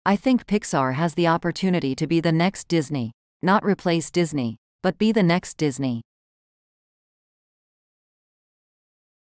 I think Pixar has the opportunity to be the next Disney. Not replace Disney, but be the next Disney.